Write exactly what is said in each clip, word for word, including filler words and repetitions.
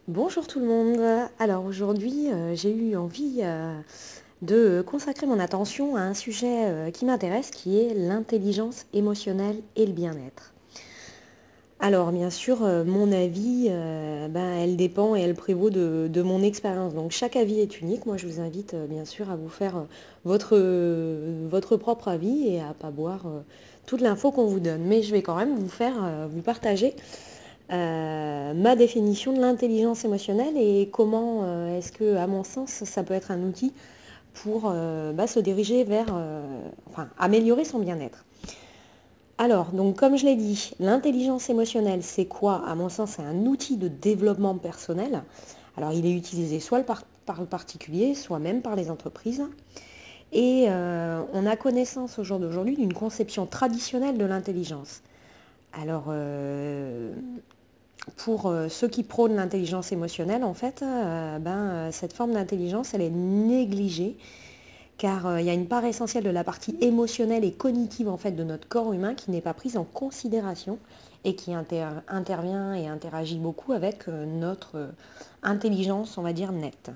Bonjour tout le monde. Alors aujourd'hui, euh, j'ai eu envie euh, de consacrer mon attention à un sujet euh, qui m'intéresse, qui est l'intelligence émotionnelle et le bien-être. Alors bien sûr, euh, mon avis, euh, ben, elle dépend et elle prévaut de, de mon expérience. Donc chaque avis est unique. Moi, je vous invite euh, bien sûr à vous faire euh, votre, euh, votre propre avis et à pas boire euh, toute l'info qu'on vous donne. Mais je vais quand même vous faire, euh, vous partager euh, ma définition de l'intelligence émotionnelle et comment euh, est-ce que, à mon sens, ça peut être un outil pour euh, bah, se diriger vers, euh, enfin, améliorer son bien-être. Alors, donc comme je l'ai dit, l'intelligence émotionnelle, c'est quoi? À mon sens, c'est un outil de développement personnel. Alors, il est utilisé soit par, par le particulier, soit même par les entreprises. Et euh, on a connaissance au jour d'aujourd'hui d'une conception traditionnelle de l'intelligence. Alors, euh, pour euh, ceux qui prônent l'intelligence émotionnelle, en fait, euh, ben, euh, cette forme d'intelligence, elle est négligée, car euh, il y a une part essentielle de la partie émotionnelle et cognitive en fait, de notre corps humain qui n'est pas prise en considération et qui inter intervient et interagit beaucoup avec euh, notre euh, intelligence, on va dire, nette.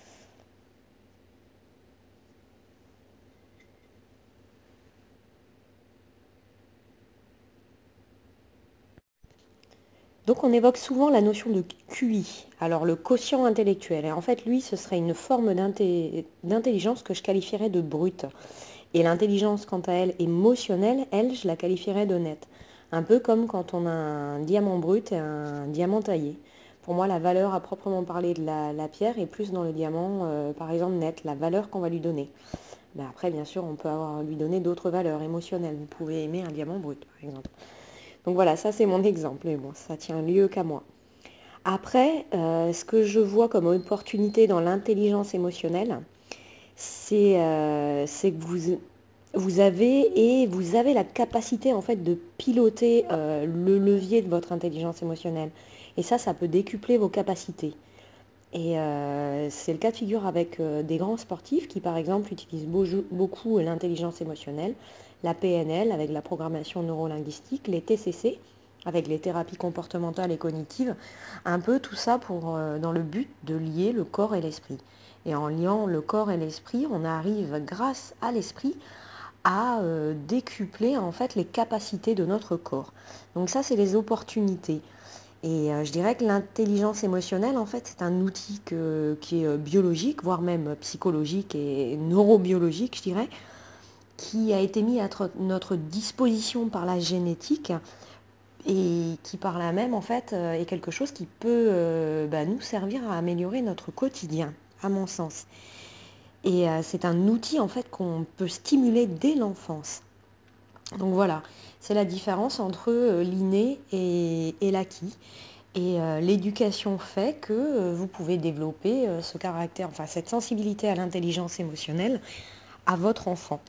Donc on évoque souvent la notion de Q I, alors le quotient intellectuel. Et en fait, lui, ce serait une forme d'intelligence que je qualifierais de brute. Et l'intelligence, quant à elle, émotionnelle, elle, je la qualifierais d'honnête. Un peu comme quand on a un diamant brut et un diamant taillé. Pour moi, la valeur à proprement parler de la, la pierre est plus dans le diamant, euh, par exemple, net, la valeur qu'on va lui donner. Mais après, bien sûr, on peut avoir, lui donner d'autres valeurs émotionnelles. Vous pouvez aimer un diamant brut, par exemple. Donc voilà, ça c'est mon exemple, mais bon, ça tient lieu qu'à moi. Après, euh, ce que je vois comme opportunité dans l'intelligence émotionnelle, c'est euh, c'est que vous, vous avez et vous avez la capacité en fait de piloter euh, le levier de votre intelligence émotionnelle. Et ça, ça peut décupler vos capacités. Et euh, c'est le cas de figure avec euh, des grands sportifs qui, par exemple, utilisent beau- beaucoup l'intelligence émotionnelle, la P N L avec la programmation neurolinguistique, les T C C avec les thérapies comportementales et cognitives, un peu tout ça pour, euh, dans le but de lier le corps et l'esprit. Et en liant le corps et l'esprit, on arrive, grâce à l'esprit, à euh, décupler en fait les capacités de notre corps. Donc ça, c'est les opportunités. Et euh, je dirais que l'intelligence émotionnelle, en fait, c'est un outil que- qui est euh, biologique, voire même psychologique et neurobiologique, je dirais, qui a été mis à tro- notre disposition par la génétique et qui, par là même, en fait, euh, est quelque chose qui peut euh, bah, nous servir à améliorer notre quotidien, à mon sens. Et euh, c'est un outil, en fait, qu'on peut stimuler dès l'enfance. Donc voilà, c'est la différence entre euh, l'inné et, et l'acquis. Et euh, l'éducation fait que euh, vous pouvez développer euh, ce caractère, enfin cette sensibilité à l'intelligence émotionnelle à votre enfant.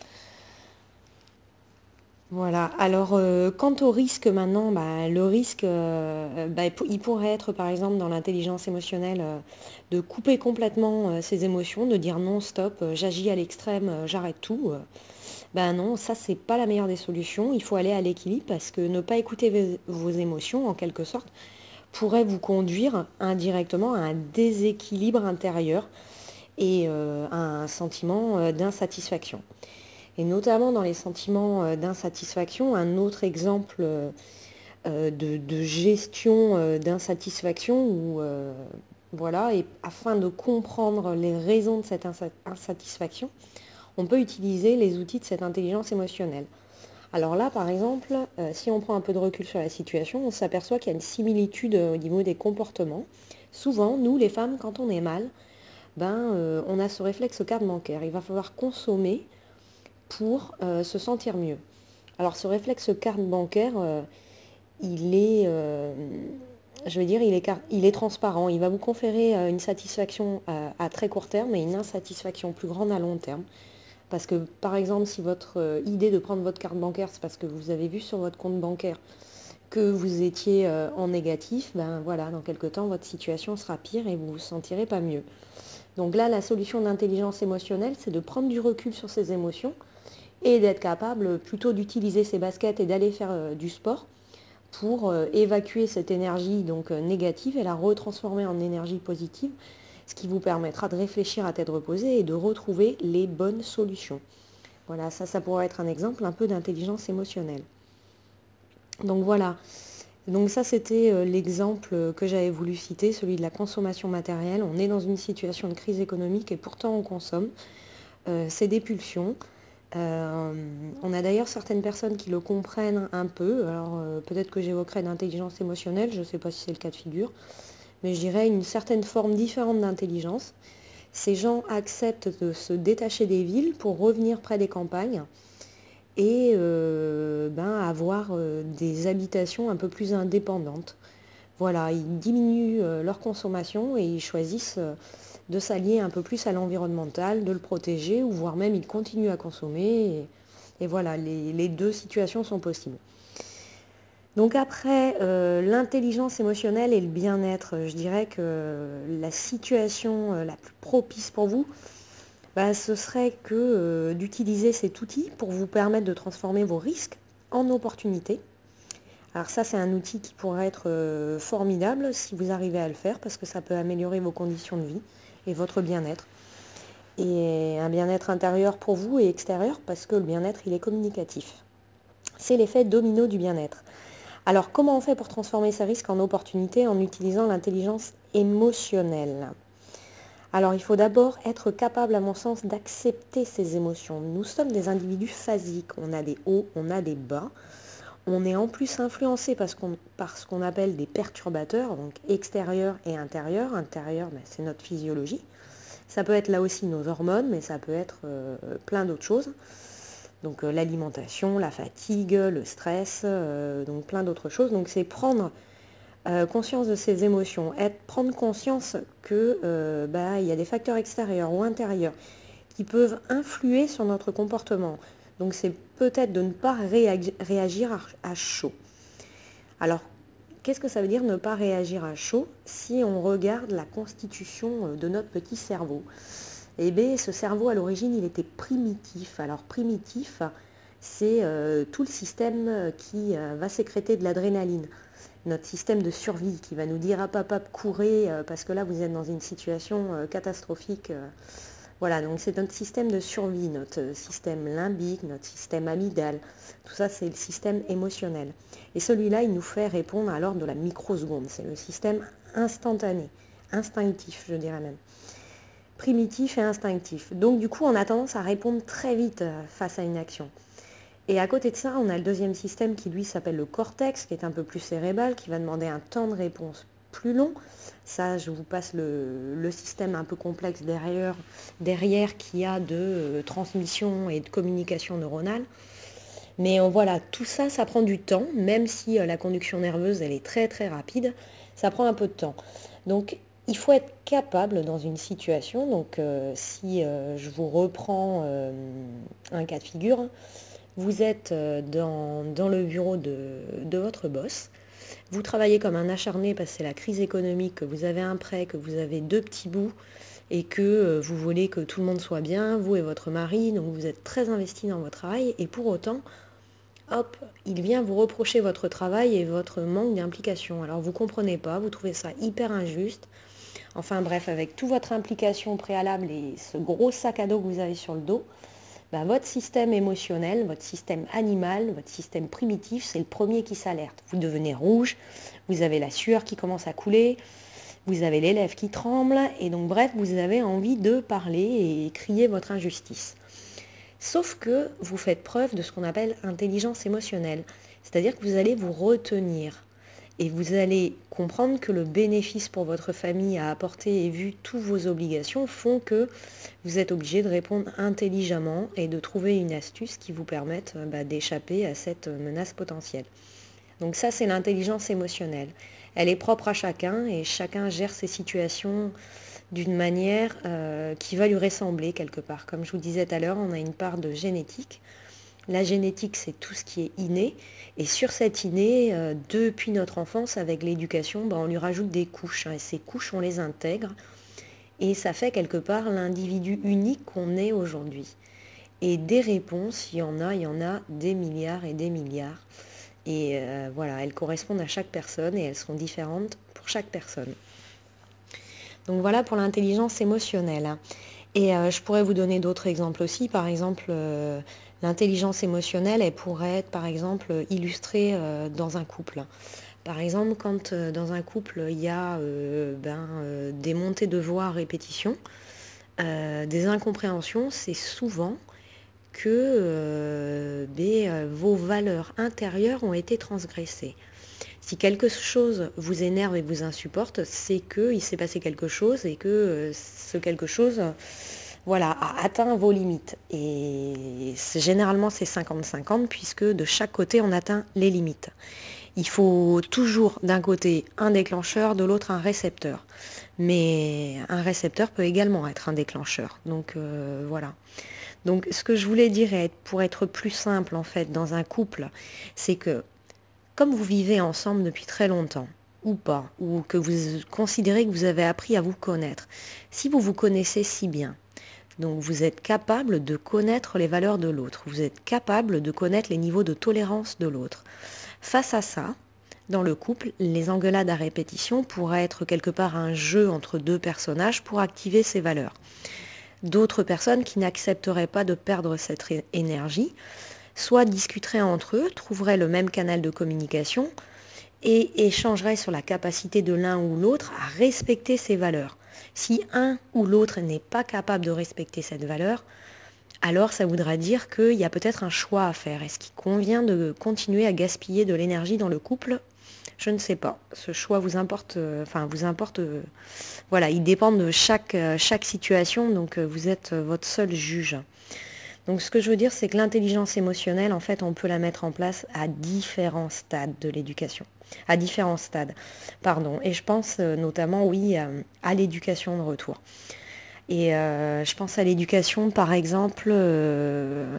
Voilà. Alors, euh, quant au risque maintenant, bah, le risque, euh, bah, il pourrait être par exemple dans l'intelligence émotionnelle euh, de couper complètement euh, ses émotions, de dire non, stop, euh, j'agis à l'extrême, euh, j'arrête tout. euh. Ben non, ça c'est pas la meilleure des solutions. Il faut aller à l'équilibre parce que ne pas écouter vos, vos émotions, en quelque sorte, pourrait vous conduire indirectement à un déséquilibre intérieur et euh, à un sentiment euh, d'insatisfaction. Et notamment dans les sentiments euh, d'insatisfaction, un autre exemple euh, de, de gestion euh, d'insatisfaction où euh, voilà, et afin de comprendre les raisons de cette insatisfaction, on peut utiliser les outils de cette intelligence émotionnelle. Alors là, par exemple, euh, si on prend un peu de recul sur la situation, on s'aperçoit qu'il y a une similitude euh, au niveau des comportements. Souvent, nous, les femmes, quand on est mal, ben, euh, on a ce réflexe carte bancaire. Il va falloir consommer pour euh, se sentir mieux. Alors ce réflexe carte bancaire, euh, il est, euh, je veux dire, il est, il est transparent. Il va vous conférer euh, une satisfaction à, à très court terme et une insatisfaction plus grande à long terme. Parce que, par exemple, si votre euh, idée de prendre votre carte bancaire, c'est parce que vous avez vu sur votre compte bancaire que vous étiez euh, en négatif, ben voilà, dans quelques temps, votre situation sera pire et vous ne vous sentirez pas mieux. Donc là, la solution d'intelligence émotionnelle, c'est de prendre du recul sur ses émotions et d'être capable plutôt d'utiliser ses baskets et d'aller faire euh, du sport pour euh, évacuer cette énergie donc euh, négative et la retransformer en énergie positive, ce qui vous permettra de réfléchir à tête reposée et de retrouver les bonnes solutions. Voilà, ça, ça pourrait être un exemple un peu d'intelligence émotionnelle. Donc voilà, donc ça c'était euh, l'exemple que j'avais voulu citer, celui de la consommation matérielle. On est dans une situation de crise économique et pourtant on consomme. Euh, c'est des pulsions. Euh, on a d'ailleurs certaines personnes qui le comprennent un peu. Alors euh, peut-être que j'évoquerai d'intelligence émotionnelle, je ne sais pas si c'est le cas de figure, mais je dirais une certaine forme différente d'intelligence. Ces gens acceptent de se détacher des villes pour revenir près des campagnes et euh, ben, avoir euh, des habitations un peu plus indépendantes. Voilà, ils diminuent euh, leur consommation et ils choisissent euh, de s'allier un peu plus à l'environnemental, de le protéger, ou voire même ils continuent à consommer. Et, et voilà, les, les deux situations sont possibles. Donc après, euh, l'intelligence émotionnelle et le bien-être, je dirais que la situation euh, la plus propice pour vous, bah, ce serait que euh, d'utiliser cet outil pour vous permettre de transformer vos risques en opportunités. Alors ça, c'est un outil qui pourrait être euh, formidable si vous arrivez à le faire, parce que ça peut améliorer vos conditions de vie et votre bien-être. Et un bien-être intérieur pour vous et extérieur, parce que le bien-être, il est communicatif. C'est l'effet domino du bien-être. Alors, comment on fait pour transformer ces risques en opportunités en utilisant l'intelligence émotionnelle? Alors, il faut d'abord être capable, à mon sens, d'accepter ses émotions. Nous sommes des individus phasiques. On a des hauts, on a des bas. On est en plus influencé par ce qu'on, par ce qu'on appelle des perturbateurs, donc extérieurs et intérieurs. Intérieur, ben, c'est notre physiologie. Ça peut être là aussi nos hormones, mais ça peut être euh, plein d'autres choses. Donc euh, l'alimentation, la fatigue, le stress, euh, donc plein d'autres choses. Donc c'est prendre euh, conscience de ces émotions, être, prendre conscience que euh, bah, il y a des facteurs extérieurs ou intérieurs qui peuvent influer sur notre comportement. Donc c'est peut-être de ne pas réagir à, à chaud. Alors, qu'est-ce que ça veut dire ne pas réagir à chaud si on regarde la constitution de notre petit cerveau? Eh bien, ce cerveau, à l'origine, il était primitif. Alors, primitif, c'est euh, tout le système qui euh, va sécréter de l'adrénaline. Notre système de survie qui va nous dire « Ah, papa, courez, euh, parce que là, vous êtes dans une situation euh, catastrophique. Euh. » Voilà, donc c'est notre système de survie, notre système limbique, notre système amygdale. Tout ça, c'est le système émotionnel. Et celui-là, il nous fait répondre à l'ordre de la microseconde. C'est le système instantané, instinctif, je dirais même. Primitif et instinctif. Donc du coup, on a tendance à répondre très vite face à une action. Et à côté de ça, on a le deuxième système qui, lui, s'appelle le cortex, qui est un peu plus cérébral, qui va demander un temps de réponse plus long. Ça, je vous passe le, le système un peu complexe derrière, derrière qui a de euh, transmission et de communication neuronale. Mais euh, voilà, tout ça, ça prend du temps, même si euh, la conduction nerveuse, elle est très très rapide, ça prend un peu de temps. Donc, il faut être capable dans une situation, donc euh, si euh, je vous reprends euh, un cas de figure, vous êtes euh, dans, dans le bureau de, de votre boss, vous travaillez comme un acharné parce que c'est la crise économique, que vous avez un prêt, que vous avez deux petits bouts et que euh, vous voulez que tout le monde soit bien, vous et votre mari, donc vous êtes très investi dans votre travail et pour autant, hop, il vient vous reprocher votre travail et votre manque d'implication. Alors vous ne comprenez pas, vous trouvez ça hyper injuste. Enfin bref, avec toute votre implication préalable et ce gros sac à dos que vous avez sur le dos, bah, votre système émotionnel, votre système animal, votre système primitif, c'est le premier qui s'alerte. Vous devenez rouge, vous avez la sueur qui commence à couler, vous avez les lèvres qui tremblent, et donc bref, vous avez envie de parler et crier votre injustice. Sauf que vous faites preuve de ce qu'on appelle intelligence émotionnelle, c'est-à-dire que vous allez vous retenir. Et vous allez comprendre que le bénéfice pour votre famille à apporter et vu toutes vos obligations font que vous êtes obligé de répondre intelligemment et de trouver une astuce qui vous permette bah, d'échapper à cette menace potentielle. Donc ça, c'est l'intelligence émotionnelle. Elle est propre à chacun et chacun gère ses situations d'une manière euh, qui va lui ressembler quelque part. Comme je vous disais tout à l'heure, on a une part de génétique. La génétique, c'est tout ce qui est inné. Et sur cette inné, euh, depuis notre enfance, avec l'éducation, bah, on lui rajoute des couches. Hein, et ces couches, on les intègre. Et ça fait quelque part l'individu unique qu'on est aujourd'hui. Et des réponses, il y en a, il y en a des milliards et des milliards. Et euh, voilà, elles correspondent à chaque personne et elles sont différentes pour chaque personne. Donc voilà pour l'intelligence émotionnelle. Et euh, je pourrais vous donner d'autres exemples aussi. Par exemple, euh, l'intelligence émotionnelle, elle pourrait être par exemple illustrée euh, dans un couple. Par exemple, quand euh, dans un couple, il y a euh, ben, euh, des montées de voix à répétition, euh, des incompréhensions, c'est souvent que euh, des, euh, vos valeurs intérieures ont été transgressées. Si quelque chose vous énerve et vous insupporte, c'est qu'il s'est passé quelque chose et que euh, ce quelque chose euh, voilà, a atteint vos limites. Et c'est, généralement c'est cinquante cinquante puisque de chaque côté on atteint les limites. Il faut toujours d'un côté un déclencheur, de l'autre un récepteur. Mais un récepteur peut également être un déclencheur. Donc euh, voilà. Donc ce que je voulais dire, pour être plus simple en fait dans un couple, c'est que comme vous vivez ensemble depuis très longtemps, ou pas, ou que vous considérez que vous avez appris à vous connaître, si vous vous connaissez si bien, donc vous êtes capable de connaître les valeurs de l'autre, vous êtes capable de connaître les niveaux de tolérance de l'autre. Face à ça, dans le couple, les engueulades à répétition pourraient être quelque part un jeu entre deux personnages pour activer ces valeurs. D'autres personnes qui n'accepteraient pas de perdre cette énergie, soit discuteraient entre eux, trouveraient le même canal de communication et échangeraient sur la capacité de l'un ou l'autre à respecter ces valeurs. Si un ou l'autre n'est pas capable de respecter cette valeur, alors ça voudra dire qu'il y a peut-être un choix à faire. Est-ce qu'il convient de continuer à gaspiller de l'énergie dans le couple ? Je ne sais pas. Ce choix vous importe, euh, enfin vous importe, euh, voilà, il dépend de chaque, euh, chaque situation, donc euh, vous êtes euh, votre seul juge. Donc ce que je veux dire, c'est que l'intelligence émotionnelle, en fait, on peut la mettre en place à différents stades de l'éducation. À différents stades, pardon. Et je pense euh, notamment, oui, à, à l'éducation de retour. Et euh, je pense à l'éducation, par exemple, euh,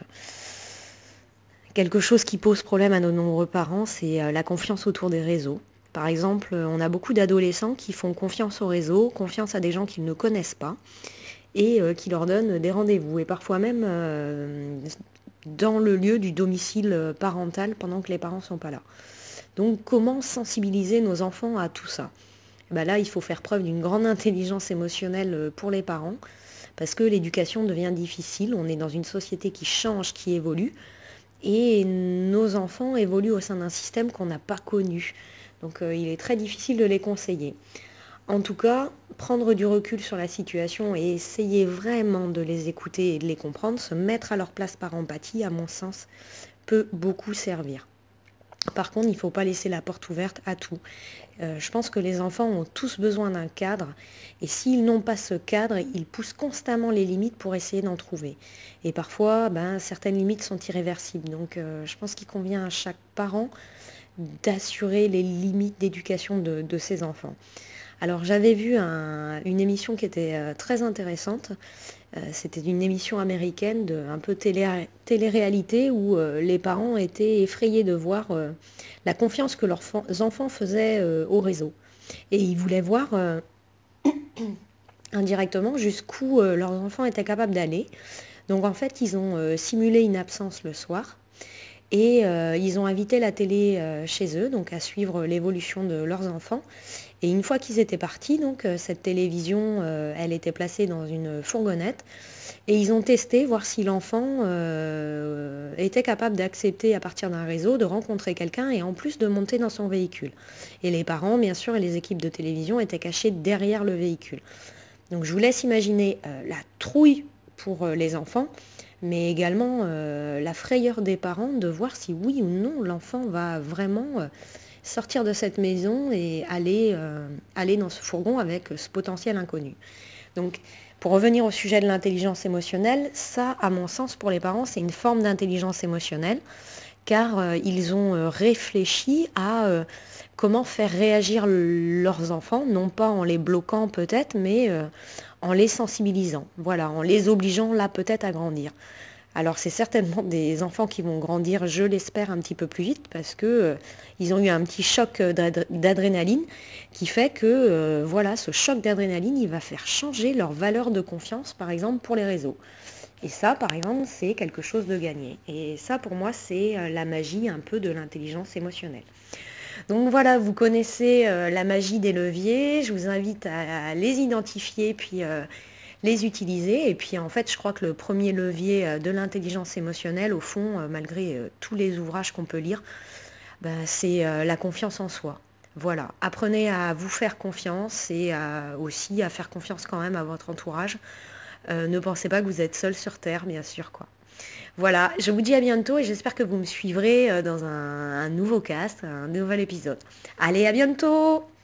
quelque chose qui pose problème à nos nombreux parents, c'est euh, la confiance autour des réseaux. Par exemple, on a beaucoup d'adolescents qui font confiance aux réseaux, confiance à des gens qu'ils ne connaissent pas, et euh, qui leur donnent des rendez-vous, et parfois même euh, dans le lieu du domicile parental pendant que les parents ne sont pas là. Donc comment sensibiliser nos enfants à tout ça ? Ben là, il faut faire preuve d'une grande intelligence émotionnelle pour les parents, parce que l'éducation devient difficile, on est dans une société qui change, qui évolue, et nos enfants évoluent au sein d'un système qu'on n'a pas connu. Donc euh, il est très difficile de les conseiller. En tout cas, prendre du recul sur la situation et essayer vraiment de les écouter et de les comprendre, se mettre à leur place par empathie, à mon sens, peut beaucoup servir. Par contre, il ne faut pas laisser la porte ouverte à tout. Euh, je pense que les enfants ont tous besoin d'un cadre, et s'ils n'ont pas ce cadre, ils poussent constamment les limites pour essayer d'en trouver. Et parfois, ben, certaines limites sont irréversibles. Donc euh, je pense qu'il convient à chaque parent d'assurer les limites d'éducation de, de ses enfants. Alors j'avais vu un, une émission qui était euh, très intéressante. Euh, c'était une émission américaine, de, un peu télé, télé-réalité, où euh, les parents étaient effrayés de voir euh, la confiance que leurs enfants faisaient euh, au réseau. Et ils voulaient voir euh, indirectement jusqu'où euh, leurs enfants étaient capables d'aller. Donc en fait, ils ont euh, simulé une absence le soir. Et euh, ils ont invité la télé euh, chez eux, donc à suivre l'évolution de leurs enfants. Et une fois qu'ils étaient partis, donc euh, cette télévision, euh, elle était placée dans une fourgonnette. Et ils ont testé, voir si l'enfant euh, était capable d'accepter à partir d'un réseau, de rencontrer quelqu'un et en plus de monter dans son véhicule. Et les parents, bien sûr, et les équipes de télévision étaient cachés derrière le véhicule. Donc je vous laisse imaginer euh, la trouille pour euh, les enfants, mais également euh, la frayeur des parents de voir si oui ou non l'enfant va vraiment euh, sortir de cette maison et aller, euh, aller dans ce fourgon avec ce potentiel inconnu. Donc pour revenir au sujet de l'intelligence émotionnelle, ça, à mon sens, pour les parents, c'est une forme d'intelligence émotionnelle, car euh, ils ont euh, réfléchi à euh, comment faire réagir leurs enfants, non pas en les bloquant peut-être, mais euh, en les sensibilisant, voilà, en les obligeant là peut-être à grandir. Alors c'est certainement des enfants qui vont grandir, je l'espère, un petit peu plus vite, parce que euh, ils ont eu un petit choc d'adrénaline qui fait que euh, voilà, ce choc d'adrénaline, il va faire changer leur valeur de confiance, par exemple, pour les réseaux. Et ça, par exemple, c'est quelque chose de gagné. Et ça, pour moi, c'est euh, la magie un peu de l'intelligence émotionnelle. Donc voilà, vous connaissez euh, la magie des leviers. Je vous invite à, à les identifier, puis euh, les utiliser. Et puis en fait, je crois que le premier levier euh, de l'intelligence émotionnelle, au fond, euh, malgré euh, tous les ouvrages qu'on peut lire, ben, c'est euh, la confiance en soi. Voilà, apprenez à vous faire confiance et à- aussi à faire confiance quand même à votre entourage. Euh, ne pensez pas que vous êtes seul sur Terre, bien sûr, quoi. Voilà, je vous dis à bientôt et j'espère que vous me suivrez euh, dans un, un nouveau cast, un nouvel épisode. Allez, à bientôt!